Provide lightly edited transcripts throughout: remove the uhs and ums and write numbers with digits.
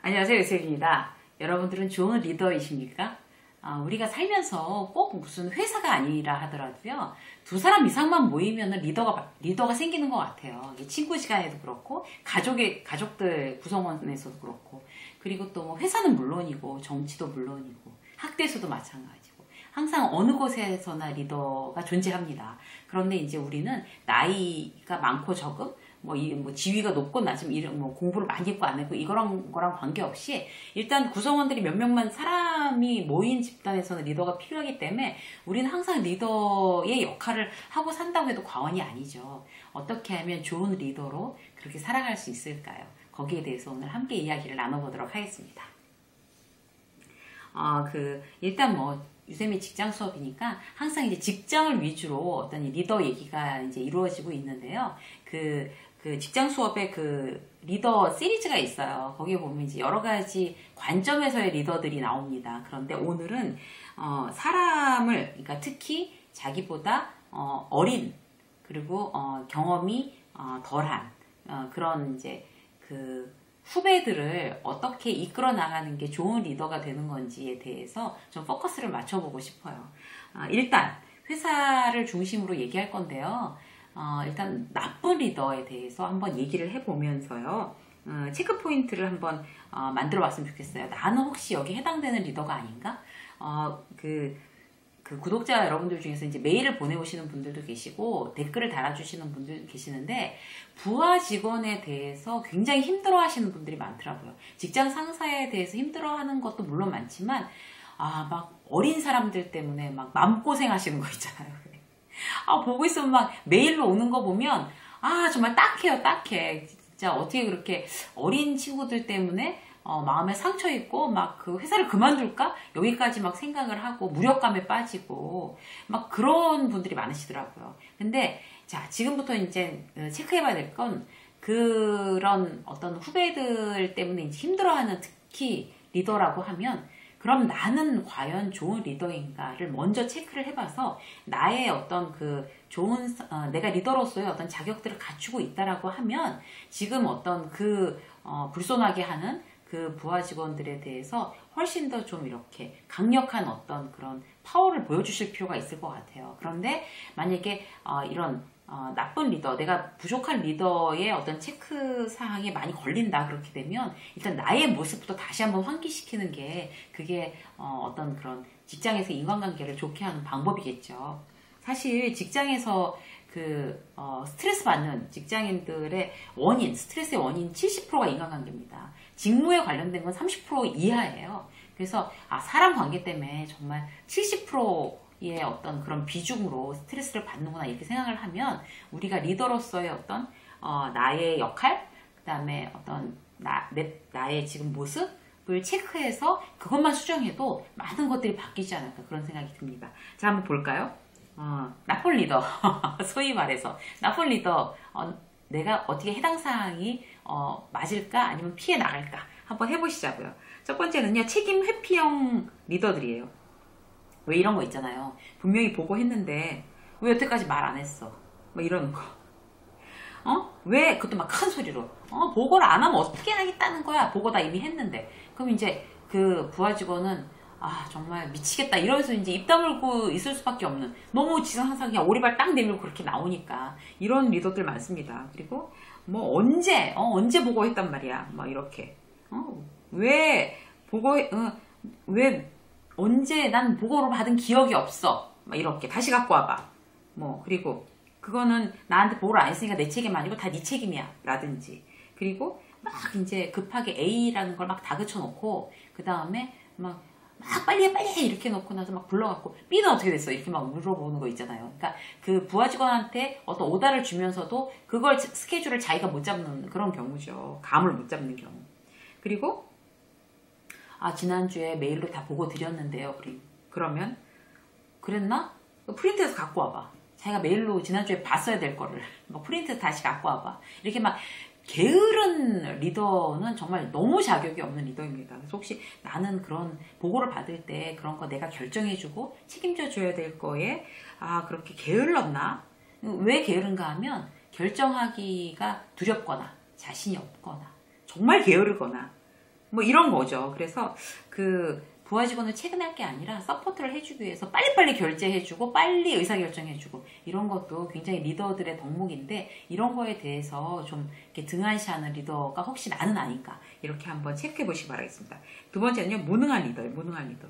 안녕하세요, 요셉입니다. 여러분들은 좋은 리더이십니까? 우리가 살면서 꼭 무슨 회사가 아니라 하더라도요, 두 사람 이상만 모이면 리더가 생기는 것 같아요. 친구 시간에도 그렇고, 가족들 구성원에서도 그렇고, 그리고 또 뭐 회사는 물론이고, 정치도 물론이고, 학대에서도 마찬가지고, 항상 어느 곳에서나 리더가 존재합니다. 그런데 이제 우리는 나이가 많고 적음, 지위가 높고 낮음, 공부를 많이 했고 안 했고, 이거랑 관계없이, 일단 구성원들이 몇 명만 사람이 모인 집단에서는 리더가 필요하기 때문에, 우리는 항상 리더의 역할을 하고 산다고 해도 과언이 아니죠. 어떻게 하면 좋은 리더로 그렇게 살아갈 수 있을까요? 거기에 대해서 오늘 함께 이야기를 나눠보도록 하겠습니다. 일단 유쌤이 직장 수업이니까 항상 이제 직장을 위주로 어떤 리더 얘기가 이제 이루어지고 있는데요. 그 직장 수업에 그 리더 시리즈가 있어요. 거기에 보면 이제 여러 가지 관점에서의 리더들이 나옵니다. 그런데 오늘은, 그러니까 특히 자기보다, 어린, 그리고, 경험이, 덜한, 그런 이제 후배들을 어떻게 이끌어 나가는 게 좋은 리더가 되는 건지에 대해서 좀 포커스를 맞춰보고 싶어요. 일단 회사를 중심으로 얘기할 건데요. 일단 나쁜 리더에 대해서 한번 얘기를 해보면서요. 체크 포인트를 한번 만들어 봤으면 좋겠어요. 나는 혹시 여기 해당되는 리더가 아닌가? 그 구독자 여러분들 중에서 이제 메일을 보내오시는 분들도 계시고 댓글을 달아주시는 분들도 계시는데, 부하 직원에 대해서 굉장히 힘들어하시는 분들이 많더라고요. 직장 상사에 대해서 힘들어하는 것도 물론 많지만, 막 어린 사람들 때문에 막 마음고생 하시는 거 있잖아요. 보고 있으면 막 메일로 오는 거 보면, 정말 딱해요, 딱해. 진짜 어떻게 그렇게 어린 친구들 때문에 마음에 상처 있고 막 그 회사를 그만둘까? 여기까지 막 생각을 하고 무력감에 빠지고 막 그런 분들이 많으시더라고요. 근데 자, 지금부터 이제 체크해봐야 될 건, 그런 어떤 후배들 때문에 이제 힘들어하는 특히 리더라고 하면, 그럼 나는 과연 좋은 리더인가를 먼저 체크를 해봐서 나의 어떤 내가 리더로서의 어떤 자격들을 갖추고 있다라고 하면, 지금 어떤 불손하게 하는 그 부하 직원들에 대해서 훨씬 더 좀 이렇게 강력한 어떤 그런 파워를 보여주실 필요가 있을 것 같아요. 그런데 만약에 이런 나쁜 리더, 내가 부족한 리더의 어떤 체크 사항에 많이 걸린다, 그렇게 되면 일단 나의 모습부터 다시 한번 환기시키는 게, 그게 어떤 그런 직장에서 인간관계를 좋게 하는 방법이겠죠. 사실 직장에서 스트레스 받는 직장인들의 스트레스의 원인 70%가 인간관계입니다. 직무에 관련된 건 30% 이하예요. 그래서 사람 관계 때문에 정말 70%의 어떤 그런 비중으로 스트레스를 받는구나, 이렇게 생각을 하면, 우리가 리더로서의 어떤 나의 역할, 그 다음에 어떤 나의 지금 모습을 체크해서 그것만 수정해도 많은 것들이 바뀌지 않을까, 그런 생각이 듭니다. 자, 한번 볼까요? 나쁜 리더, 소위 말해서 나쁜 리더, 내가 어떻게 해당 사항이 맞을까 아니면 피해 나갈까 한번 해보시자고요. 첫 번째는요, 책임 회피형 리더들이에요. 왜 이런 거 있잖아요. 분명히 보고했는데 왜 여태까지 말 안 했어? 이러는 거. 왜 그것도 막 큰 소리로 보고를 안 하면 어떻게 하겠다는 거야? 보고 다 이미 했는데. 그럼 이제 그 부하 직원은 정말 미치겠다 이러면서 이제 입 다물고 있을 수밖에 없는, 너무 지상 항상 그냥 오리발 딱 내밀고 그렇게 나오니까, 이런 리더들 많습니다. 그리고 언제 보고했단 말이야, 이렇게 왜 언제 난 보고를 받은 기억이 없어, 이렇게 다시 갖고 와봐. 그리고 그거는 나한테 보고를 안 했으니까 내 책임 아니고 다 네 책임이야, 라든지. 그리고 막 이제 급하게 A라는 걸 막 다그쳐 놓고, 그 다음에 막 빨리 이렇게 놓고 나서 막 불러갖고, B는 어떻게 됐어? 이렇게 막 물어보는 거 있잖아요. 그러니까 그 부하 직원한테 어떤 오다를 주면서도 그걸 스케줄을 자기가 못 잡는 그런 경우죠. 감을 못 잡는 경우. 그리고 지난주에 메일로 다 보고 드렸는데요. 그러면 그랬나? 프린트해서 갖고 와봐. 자기가 메일로 지난주에 봤어야 될 거를 프린트해서 다시 갖고 와봐. 이렇게 막 게으른 리더는 정말 너무 자격이 없는 리더입니다. 그래서 혹시 나는 그런 보고를 받을 때 그런 거 내가 결정해주고 책임져 줘야 될 거에 그렇게 게을렀나? 왜 게으른가 하면, 결정하기가 두렵거나 자신이 없거나 정말 게으르거나 뭐 이런 거죠. 그래서 그 부하 직원을 채근할 게 아니라 서포트를 해주기 위해서 빨리빨리 결제해주고 빨리 의사결정해주고 이런 것도 굉장히 리더들의 덕목인데 이런 거에 대해서 좀 이렇게 등한시하는 리더가 혹시 나는 아닌가 이렇게 한번 체크해 보시기 바라겠습니다. 두 번째는요, 무능한 리더예요. 무능한 리더.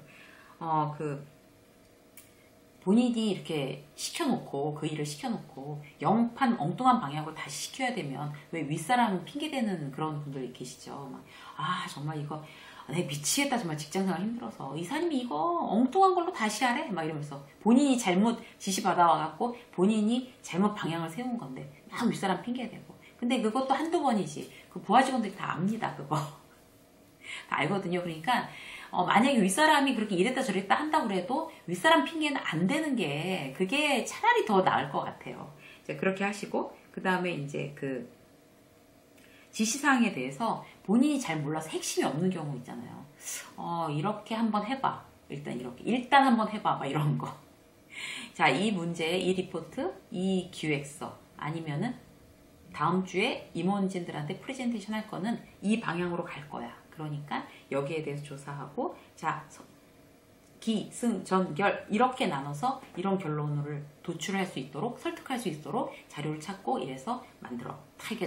본인이 이렇게 시켜놓고 그 일을 시켜놓고 영판 엉뚱한 방향으로 다시 시켜야 되면 왜 윗사람 핑계대는 그런 분들이 계시죠. 막, 아 정말 이거 내 미치겠다 정말 직장생활 힘들어서 이사님이 이거 엉뚱한 걸로 다시 하래 막 이러면서 본인이 잘못 지시 받아와갖고 본인이 잘못 방향을 세운 건데 막 윗사람 핑계대고 근데 그것도 한두 번이지 그 부하 직원들이 다 압니다 그거 다 알거든요. 그러니까 만약에 윗사람이 그렇게 이랬다 저랬다 한다고 해도 윗사람 핑계는 안 되는 게 그게 차라리 더 나을 것 같아요. 이제 그렇게 하시고 그 다음에 이제 그 지시사항에 대해서 본인이 잘 몰라서 핵심이 없는 경우 있잖아요. 이렇게 한번 해봐. 일단 한번 해봐. 막 이런 거. 자, 이 문제, 이 리포트, 이 기획서 아니면은 다음 주에 임원진들한테 프레젠테이션 할 거는 이 방향으로 갈 거야. 그러니까 여기에 대해서 조사하고 자, 기, 승, 전, 결 이렇게 나눠서 이런 결론을 도출할 수 있도록 설득할 수 있도록 자료를 찾고 이래서 만들어. 다 이게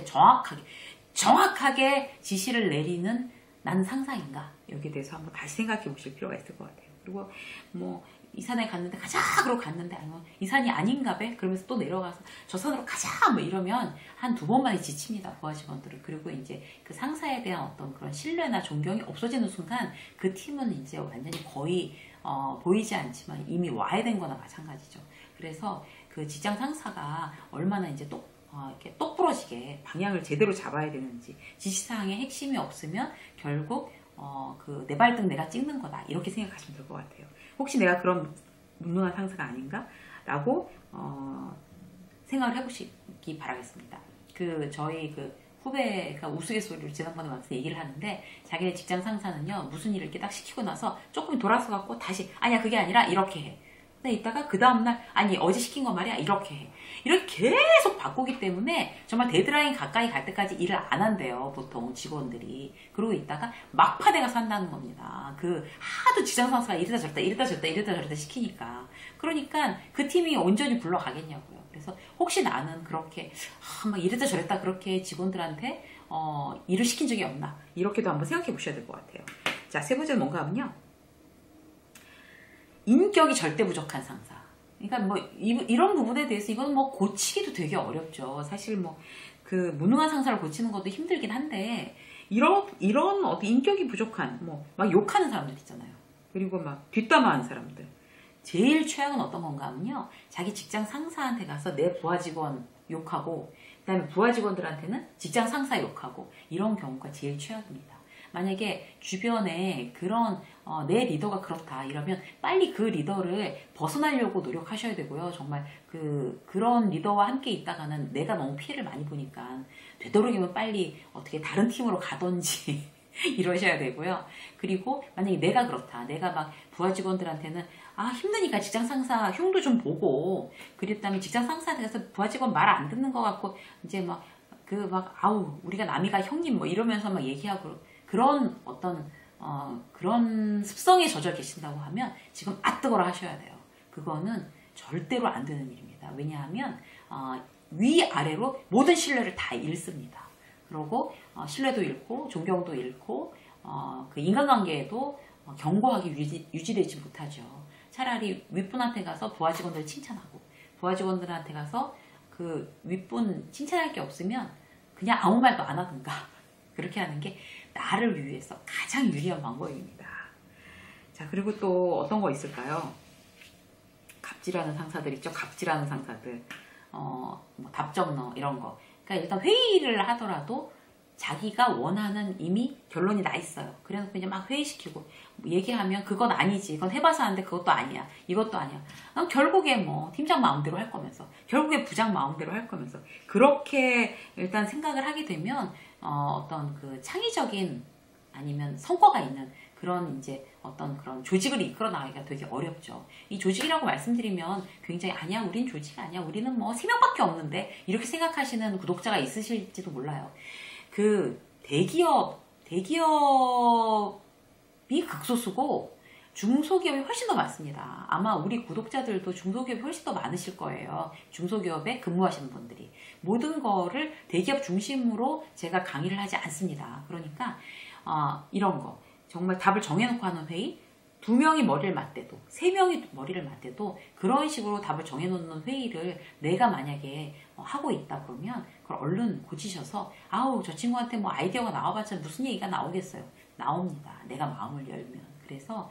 정확하게 지시를 내리는 난 상사인가? 여기에 대해서 한번 다시 생각해 보실 필요가 있을 것 같아요. 그리고 뭐 이 산에 갔는데 가자 그러고 갔는데 아니면 이 산이 아닌가 봐 그러면서 또 내려가서 저 산으로 가자 뭐 이러면 한 두 번만에 지칩니다. 부하 직원들은. 그리고 이제 그 상사에 대한 어떤 그런 신뢰나 존경이 없어지는 순간 그 팀은 이제 완전히 거의 보이지 않지만 이미 와해된 거나 마찬가지죠. 그래서 그 직장 상사가 얼마나 이제 이렇게 똑부러지게 방향을 제대로 잡아야 되는지 지시사항에 핵심이 없으면 결국 그 내 발등 내가 찍는 거다 이렇게 생각하시면 될 것 같아요. 혹시 내가 그런 무능한 상사가 아닌가? 라고 생각을 해보시기 바라겠습니다. 저희 후배가 우스갯소리로 지난번에 와서 얘기를 하는데 자기네 직장 상사는요 무슨 일을 이렇게 딱 시키고 나서 조금 돌아서 갖고 다시 아니야 그게 아니라 이렇게 해. 근데 이따가 그 다음날 아니 어제 시킨 거 말이야 이렇게 해. 이렇게 계속 바꾸기 때문에 정말 데드라인 가까이 갈 때까지 일을 안 한대요 보통 직원들이. 그러고 있다가 막판에 가서 한다는 겁니다. 하도 직장 상사가 이러다 저러다 시키니까. 그러니까 그 팀이 온전히 굴러가겠냐고요. 그래서 혹시 나는 그렇게 막 이랬다 저랬다 그렇게 직원들한테 일을 시킨 적이 없나 이렇게도 한번 생각해 보셔야 될 것 같아요. 자, 세 번째는 뭔가 하면요, 인격이 절대 부족한 상사. 그러니까 뭐 이런 부분에 대해서 이건 뭐 고치기도 되게 어렵죠. 사실 뭐 그 무능한 상사를 고치는 것도 힘들긴 한데 이런 어떤 인격이 부족한 뭐 막 욕하는 사람들 있잖아요. 그리고 막 뒷담화하는 사람들. 제일 최악은 어떤 건가 하면요, 자기 직장 상사한테 가서 내 부하 직원 욕하고 그다음에 부하 직원들한테는 직장 상사 욕하고 이런 경우가 제일 최악입니다. 만약에 주변에 그런 내 리더가 그렇다 이러면 빨리 그 리더를 벗어나려고 노력하셔야 되고요. 정말 그런 리더와 함께 있다가는 내가 너무 피해를 많이 보니까 되도록이면 빨리 어떻게 다른 팀으로 가든지 이러셔야 되고요. 그리고 만약에 내가 그렇다. 내가 막 부하 직원들한테는 힘드니까 직장 상사 흉도 좀 보고 그랬다면 직장 상사한테 가서 부하 직원 말 안 듣는 것 같고 이제 아우 우리가 남이가 형님 뭐 이러면서 막 얘기하고 그런 어떤 그런 습성에 젖어 계신다고 하면 지금 뜨거라 하셔야 돼요. 그거는 절대로 안 되는 일입니다. 왜냐하면 위아래로 모든 신뢰를 다 잃습니다. 그리고 신뢰도 잃고 존경도 잃고 그 인간관계에도 견고하게 유지되지 못하죠. 차라리 윗분한테 가서 부하 직원들 칭찬하고 부하 직원들한테 가서 그 윗분 칭찬할 게 없으면 그냥 아무 말도 안 하든가 그렇게 하는 게 나를 위해서 가장 유리한 방법입니다. 자, 그리고 또 어떤 거 있을까요? 갑질하는 상사들 있죠. 갑질하는 상사들. 뭐 답정너 이런 거. 그러니까 일단 회의를 하더라도 자기가 원하는 이미 결론이 나 있어요. 그래서 그냥 막 회의시키고 얘기하면 그건 아니지. 이건 해봐서 하는데 그것도 아니야. 이것도 아니야. 결국에 뭐 팀장 마음대로 할 거면서 결국에 부장 마음대로 할 거면서 그렇게 일단 생각을 하게 되면 어떤 그 창의적인 아니면 성과가 있는 그런 이제 어떤 그런 조직을 이끌어 나가기가 되게 어렵죠. 이 조직이라고 말씀드리면 굉장히 아니야 우린 조직 아니야 우리는 뭐 3명밖에 없는데 이렇게 생각하시는 구독자가 있으실지도 몰라요. 그 대기업 대기업이 극소수고 중소기업이 훨씬 더 많습니다. 아마 우리 구독자들도 중소기업이 훨씬 더 많으실 거예요. 중소기업에 근무하시는 분들이. 모든 거를 대기업 중심으로 제가 강의를 하지 않습니다. 그러니까 이런 거 정말 답을 정해놓고 하는 회의, 2명이 머리를 맞대도 3명이 머리를 맞대도 그런 식으로 답을 정해놓는 회의를 내가 만약에 하고 있다 그러면 그걸 얼른 고치셔서 아우 저 친구한테 뭐 아이디어가 나와봤자 무슨 얘기가 나오겠어요. 나옵니다. 내가 마음을 열면. 그래서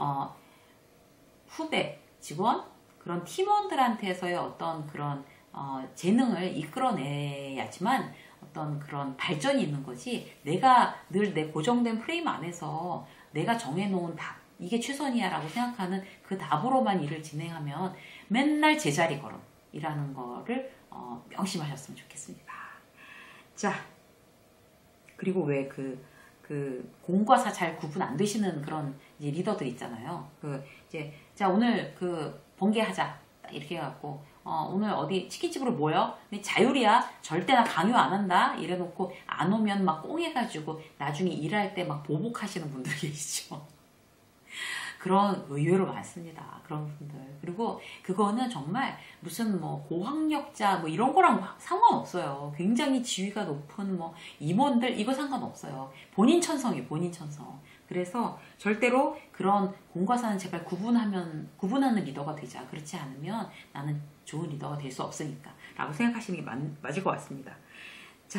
후배, 직원, 그런 팀원들한테서의 어떤 그런 재능을 이끌어내야지만 어떤 그런 발전이 있는 거지 내가 늘 내 고정된 프레임 안에서 내가 정해놓은 답 이게 최선이야 라고 생각하는 그 답으로만 일을 진행하면 맨날 제자리 걸음이라는 거를 명심하셨으면 좋겠습니다. 자, 그리고 왜 공과 사 잘 구분 안 되시는 그런 이제 리더들 있잖아요. 자, 오늘 번개하자. 이렇게 해갖고, 오늘 어디 치킨집으로 모여? 근데 자율이야. 절대 나 강요 안 한다. 이래놓고 안 오면 막 꽁해가지고 나중에 일할 때 막 보복하시는 분들 계시죠. 그런 의외로 많습니다. 그런 분들. 그리고 그거는 정말 무슨 뭐 고학력자 뭐 이런 거랑 상관없어요. 굉장히 지위가 높은 뭐 임원들 이거 상관없어요. 본인 천성이에요. 본인 천성. 그래서 절대로 그런 공과 사는 제발 구분하는 리더가 되자. 그렇지 않으면 나는 좋은 리더가 될 수 없으니까 라고 생각하시는 게 맞을 것 같습니다. 자,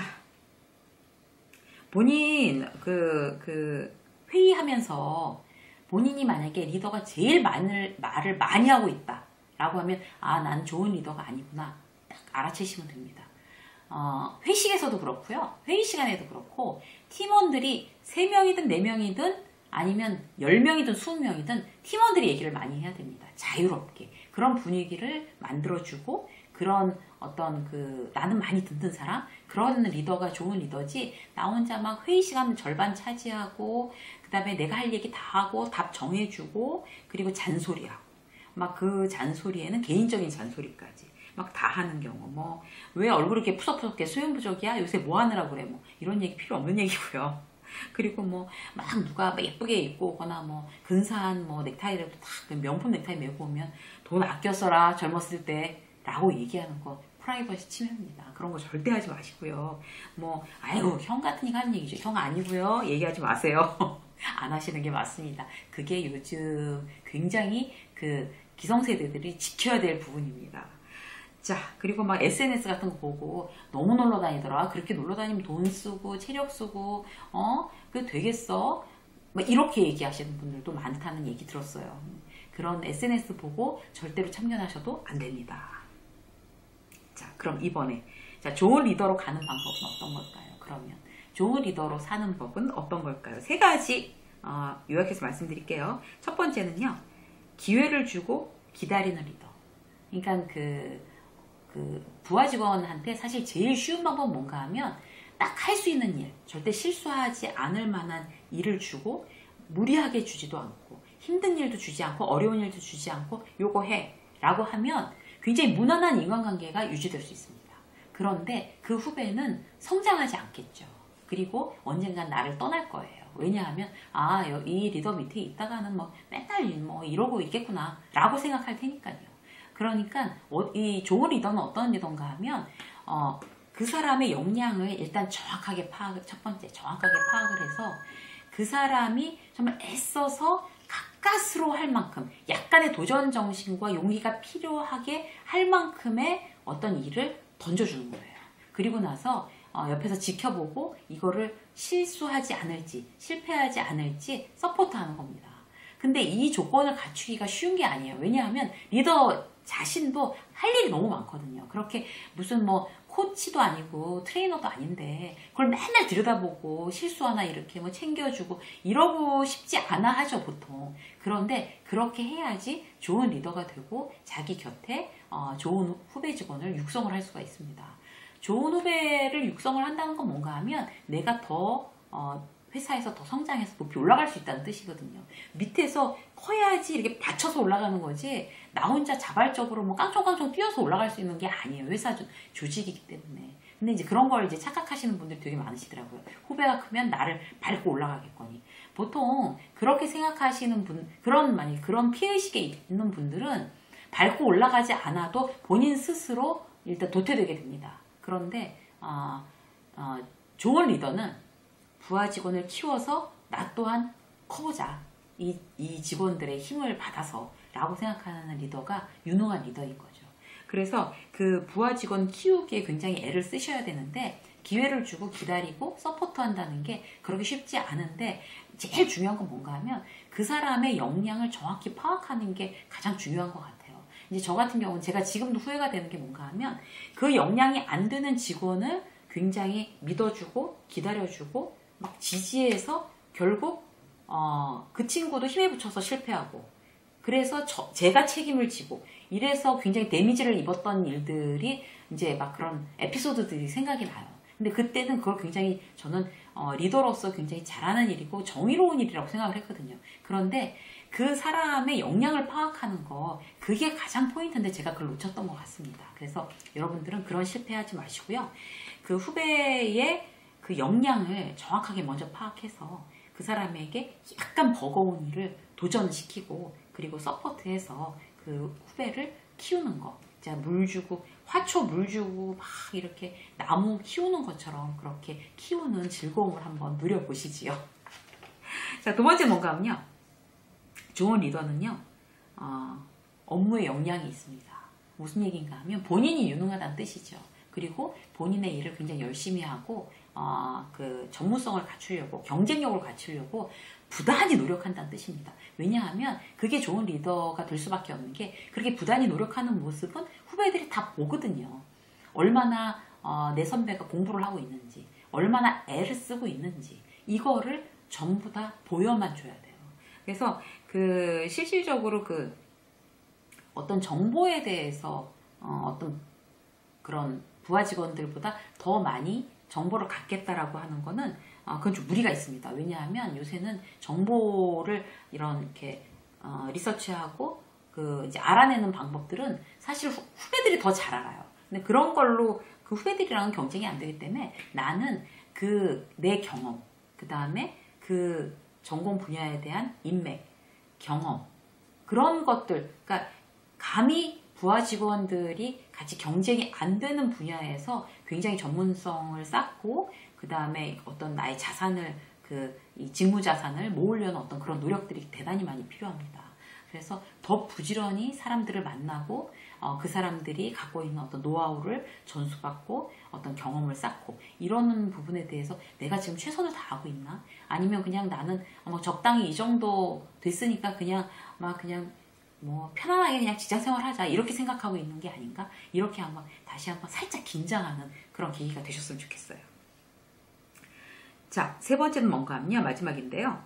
본인 회의하면서 본인이 만약에 리더가 제일 말을 많이 하고 있다 라고 하면 난 좋은 리더가 아니구나 딱 알아채시면 됩니다. 회식에서도 그렇고요. 회의 시간에도 그렇고 팀원들이 3명이든 4명이든 아니면 10명이든 20명이든 팀원들이 얘기를 많이 해야 됩니다. 자유롭게. 그런 분위기를 만들어주고 그런 어떤 나는 많이 듣는 사람 그런 리더가 좋은 리더지 나 혼자 막 회의 시간 절반 차지하고 그 다음에 내가 할 얘기 다 하고 답 정해주고 그리고 잔소리하고 막 그 잔소리에는 개인적인 잔소리까지 막 다 하는 경우 뭐 왜 얼굴이 이렇게 푸석푸석해 수영부족이야 요새 뭐 하느라고 그래 뭐 이런 얘기 필요 없는 얘기고요. 그리고 뭐 막 누가 예쁘게 입고 오거나 뭐 근사한 뭐 넥타이라도 다 명품 넥타이 메고 오면 돈 아껴 써라 젊었을 때 라고 얘기하는 거 프라이버시 침해입니다. 그런 거 절대 하지 마시고요. 뭐 아이고 형 같으니까 하는 얘기죠. 형 아니고요. 얘기하지 마세요. 안 하시는 게 맞습니다. 그게 요즘 굉장히 기성세대들이 지켜야 될 부분입니다. 자, 그리고 막 SNS 같은 거 보고 너무 놀러 다니더라. 그렇게 놀러 다니면 돈 쓰고 체력 쓰고 그게 되겠어? 막 이렇게 얘기하시는 분들도 많다는 얘기 들었어요. 그런 SNS 보고 절대로 참견하셔도 안 됩니다. 자, 그럼 이번에 좋은 리더로 가는 방법은 어떤 걸까요? 그러면 좋은 리더로 사는 법은 어떤 걸까요? 3가지 요약해서 말씀드릴게요. 첫 번째는요. 기회를 주고 기다리는 리더. 그러니까 부하 직원한테 사실 제일 쉬운 방법은 뭔가 하면 딱 할 수 있는 일, 절대 실수하지 않을 만한 일을 주고 무리하게 주지도 않고 힘든 일도 주지 않고 어려운 일도 주지 않고 요거 해 라고 하면 굉장히 무난한 인간관계가 유지될 수 있습니다. 그런데 그 후배는 성장하지 않겠죠. 그리고 언젠간 나를 떠날 거예요. 왜냐하면 이 리더 밑에 있다가는 뭐 맨날 뭐 이러고 있겠구나 라고 생각할 테니까요. 그러니까 이 좋은 리더는 어떤 리더인가 하면 그 사람의 역량을 일단 첫 번째 정확하게 파악을 해서 그 사람이 정말 애써서 가까스로 할 만큼 약간의 도전 정신과 용기가 필요하게 할 만큼의 어떤 일을 던져주는 거예요. 그리고 나서 옆에서 지켜보고 이거를 실수하지 않을지 실패하지 않을지 서포트하는 겁니다. 근데 이 조건을 갖추기가 쉬운 게 아니에요. 왜냐하면 리더 자신도 할 일이 너무 많거든요. 그렇게 무슨 뭐 코치도 아니고 트레이너도 아닌데 그걸 맨날 들여다보고 실수 하나 이렇게 뭐 챙겨주고 이러고 싶지 않아 하죠 보통. 그런데 그렇게 해야지 좋은 리더가 되고 자기 곁에 좋은 후배 직원을 육성을 할 수가 있습니다. 좋은 후배를 육성을 한다는 건 뭔가 하면 내가 더 회사에서 더 성장해서 높이 올라갈 수 있다는 뜻이거든요. 밑에서 커야지 이렇게 받쳐서 올라가는 거지 나 혼자 자발적으로 뭐 깡총깡총 뛰어서 올라갈 수 있는 게 아니에요. 회사 조직이기 때문에. 근데 이제 그런 걸 이제 착각하시는 분들이 되게 많으시더라고요. 후배가 크면 나를 밟고 올라가겠거니. 보통 그렇게 생각하시는 분, 만약 그런 피해의식에 있는 분들은 밟고 올라가지 않아도 본인 스스로 일단 도태되게 됩니다. 그런데, 좋은 리더는 부하 직원을 키워서 나 또한 커보자. 이 직원들의 힘을 받아서 라고 생각하는 리더가 유능한 리더인 거죠. 그래서 그 부하 직원 키우기에 굉장히 애를 쓰셔야 되는데 기회를 주고 기다리고 서포트 한다는 게 그렇게 쉽지 않은데 제일 중요한 건 뭔가 하면 그 사람의 역량을 정확히 파악하는 게 가장 중요한 것 같아요. 이제 저 같은 경우는 제가 지금도 후회가 되는 게 뭔가 하면 그 역량이 안 되는 직원을 굉장히 믿어주고 기다려주고 막 지지해서 결국 그 친구도 힘에 붙여서 실패하고 그래서 제가 책임을 지고 이래서 굉장히 데미지를 입었던 일들이 이제 막 그런 에피소드들이 생각이 나요. 근데 그때는 그걸 굉장히 저는 리더로서 굉장히 잘하는 일이고 정의로운 일이라고 생각을 했거든요. 그런데 그 사람의 역량을 파악하는 거 그게 가장 포인트인데 제가 그걸 놓쳤던 것 같습니다. 그래서 여러분들은 그런 실패하지 마시고요. 그 후배의 그 역량을 정확하게 먼저 파악해서 그 사람에게 약간 버거운 일을 도전시키고 그리고 서포트해서 그 후배를 키우는 거. 자, 물 주고 화초 물 주고 막 이렇게 나무 키우는 것처럼 그렇게 키우는 즐거움을 한번 누려보시지요. 자, 두 번째 뭔가 하면요. 좋은 리더는요. 업무에 역량이 있습니다. 무슨 얘기인가 하면 본인이 유능하다는 뜻이죠. 그리고 본인의 일을 굉장히 열심히 하고 그 전문성을 갖추려고 경쟁력을 갖추려고 부단히 노력한다는 뜻입니다. 왜냐하면 그게 좋은 리더가 될 수밖에 없는 게 그렇게 부단히 노력하는 모습은 후배들이 다 보거든요. 얼마나 내 선배가 공부를 하고 있는지 얼마나 애를 쓰고 있는지 이거를 전부 다 보여만 줘야 돼요. 그래서 그 실질적으로 그 어떤 정보에 대해서 어떤 그런 부하 직원들보다 더 많이 정보를 갖겠다라고 하는 거는 그건 좀 무리가 있습니다. 왜냐하면 요새는 정보를 이렇게 리서치하고 그 이제 알아내는 방법들은 사실 후배들이 더 잘 알아요. 근데 그런 걸로 그 후배들이랑은 경쟁이 안 되기 때문에 나는 그 내 경험, 그 다음에 그 전공 분야에 대한 인맥, 경험 그런 것들, 그러니까 감히 부하 직원들이 같이 경쟁이 안 되는 분야에서 굉장히 전문성을 쌓고 그 다음에 어떤 나의 자산을 이 직무 자산을 모으려는 어떤 그런 노력들이 대단히 많이 필요합니다. 그래서 더 부지런히 사람들을 만나고 그 사람들이 갖고 있는 어떤 노하우를 전수받고 어떤 경험을 쌓고 이러는 부분에 대해서 내가 지금 최선을 다하고 있나? 아니면 그냥 나는 적당히 이 정도 됐으니까 그냥 뭐 편안하게 그냥 직장생활 하자 이렇게 생각하고 있는 게 아닌가? 이렇게 한번 다시 한번 살짝 긴장하는 그런 계기가 되셨으면 좋겠어요. 자, 세 번째는 뭔가 하면요. 마지막인데요.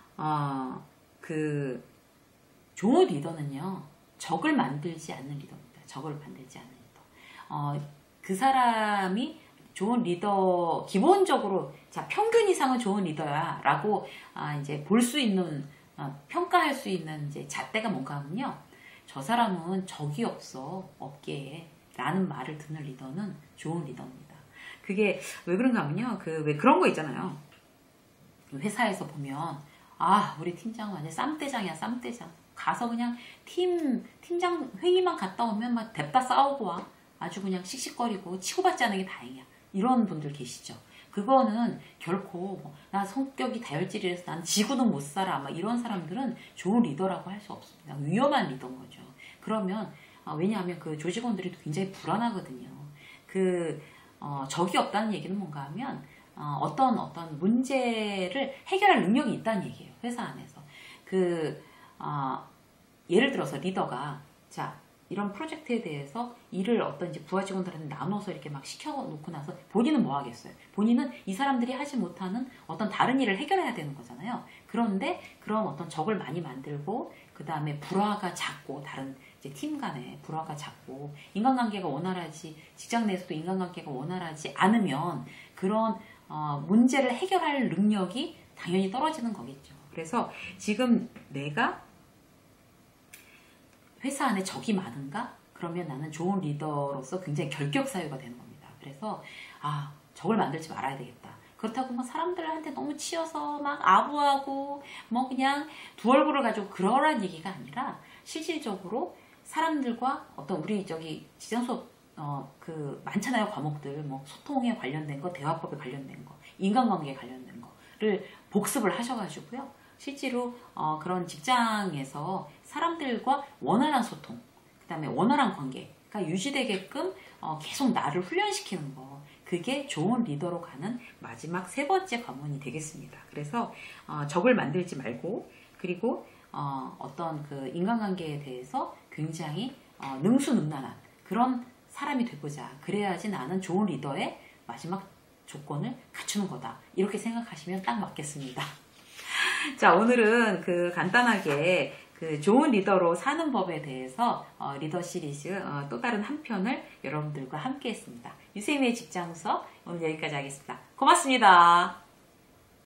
그 좋은 리더는요. 적을 만들지 않는 리더입니다. 적을 만들지 않는 리더. 그 사람이 좋은 리더 기본적으로 자 평균 이상은 좋은 리더야 라고 이제 볼 수 있는 평가할 수 있는 이제 잣대가 뭔가 하면요. 저 사람은 적이 없어 업계에 라는 말을 듣는 리더는 좋은 리더입니다. 그게 왜 그런가 하면요. 왜 그런 거 있잖아요. 회사에서 보면 우리 팀장은 완전 쌈대장이야 쌈대장. 가서 그냥 팀장 회의만 갔다 오면 막 뎁다 싸우고 와. 아주 그냥 씩씩거리고 치고받지 않은 게 다행이야. 이런 분들 계시죠. 그거는 결코 나 성격이 다혈질이라서 난 지구는 못 살아 막 이런 사람들은 좋은 리더라고 할 수 없습니다. 위험한 리더인 거죠. 그러면 왜냐하면 그 조직원들이 굉장히 불안하거든요. 적이 없다는 얘기는 뭔가 하면 어떤 문제를 해결할 능력이 있다는 얘기예요. 회사 안에서. 예를 들어서 리더가 이런 프로젝트에 대해서 일을 어떤 이제 부하 직원들한테 나눠서 이렇게 막 시켜놓고 나서 본인은 뭐 하겠어요? 본인은 이 사람들이 하지 못하는 어떤 다른 일을 해결해야 되는 거잖아요. 그런데 그런 어떤 적을 많이 만들고 그 다음에 불화가 작고 다른 이제 팀 간에 불화가 작고 인간관계가 원활하지 직장 내에서도 인간관계가 원활하지 않으면 그런 문제를 해결할 능력이 당연히 떨어지는 거겠죠. 그래서 지금 내가 회사 안에 적이 많은가? 그러면 나는 좋은 리더로서 굉장히 결격사유가 되는 겁니다. 그래서 적을 만들지 말아야 되겠다. 그렇다고 막 사람들한테 너무 치여서 막 아부하고 뭐 그냥 두 얼굴을 가지고 그러란 얘기가 아니라 실질적으로 사람들과 어떤 우리 직장 수업 많잖아요. 과목들 뭐 소통에 관련된 거, 대화법에 관련된 거, 인간관계에 관련된 거를 복습을 하셔가지고요. 실제로 그런 직장에서 사람들과 원활한 소통, 그 다음에 원활한 관계가 유지되게끔 계속 나를 훈련시키는 거, 그게 좋은 리더로 가는 마지막 세 번째 관문이 되겠습니다. 그래서 적을 만들지 말고, 그리고 어떤 그 인간관계에 대해서 굉장히 능수능란한 그런 사람이 되보자. 그래야지 나는 좋은 리더의 마지막 조건을 갖추는 거다. 이렇게 생각하시면 딱 맞겠습니다. 자, 오늘은 간단하게 좋은 리더로 사는 법에 대해서 리더 시리즈 또 다른 한 편을 여러분들과 함께 했습니다. 유세미의 직장 수업 오늘 여기까지 하겠습니다. 고맙습니다.